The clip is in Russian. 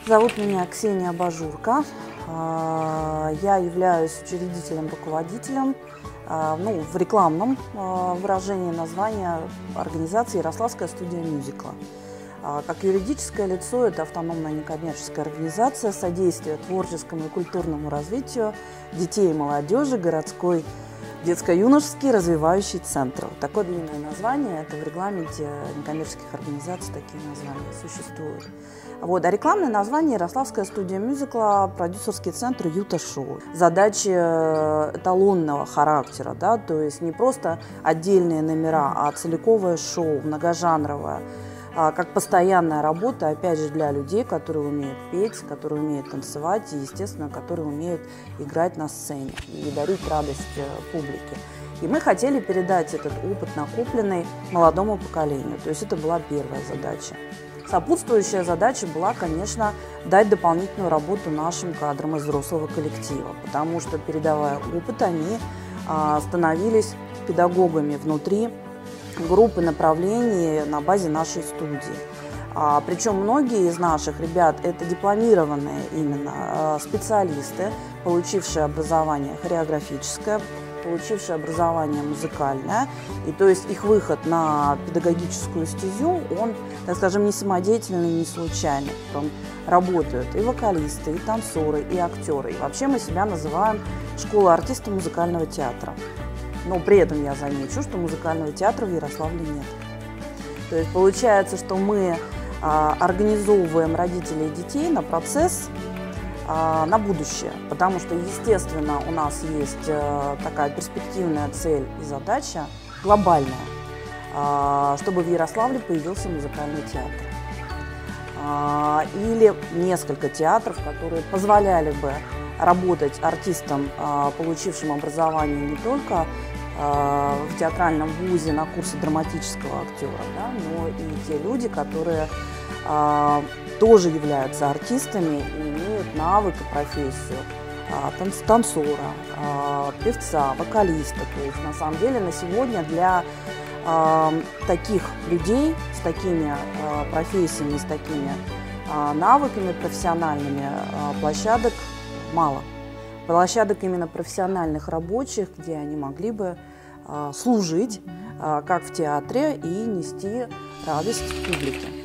Зовут меня Ксения Бажурко. Я являюсь учредителем, руководителем, в рекламном выражении названия организации «Ярославская студия мюзикла». Как юридическое лицо это автономная некоммерческая организация содействия творческому и культурному развитию детей и молодежи, городской детско-юношеский развивающий центр. Вот такое длинное название, это в регламенте некоммерческих организаций такие названия существуют. А рекламное название «Ярославская студия мюзикла», продюсерский центр «Юта-шоу». Задачи эталонного характера, то есть не просто отдельные номера, а целиковое шоу, многожанровое, как постоянная работа, опять же, для людей, которые умеют петь, которые умеют танцевать и, естественно, которые умеют играть на сцене и дарить радость публике. И мы хотели передать этот опыт, накопленный молодому поколению. То есть это была первая задача. Сопутствующая задача была, конечно, дать дополнительную работу нашим кадрам из взрослого коллектива, потому что, передавая опыт, они становились педагогами внутри группы направлений на базе нашей студии. Причем многие из наших ребят – это дипломированные именно специалисты, получившие образование хореографическое, получившие образование музыкальное. И то есть их выход на педагогическую стезю, он, так скажем, не самодеятельный, не случайный. Там работают и вокалисты, и танцоры, и актеры. И вообще мы себя называем школа артистов музыкального театра. Но при этом я замечу, что музыкального театра в Ярославле нет. То есть получается, что мы организовываем родителей и детей на процесс, на будущее. Потому что, естественно, у нас есть такая перспективная цель и задача глобальная, чтобы в Ярославле появился музыкальный театр. Или несколько театров, которые позволяли бы работать артистам, получившим образование не только в театральном вузе на курсе драматического актера, но и те люди, которые тоже являются артистами и имеют навык и профессию танцора, певца, вокалиста. То есть на самом деле на сегодня для таких людей с такими профессиями, с такими навыками профессиональными площадок мало. Площадок именно профессиональных рабочих, где они могли бы служить, как в театре, и нести радость публике.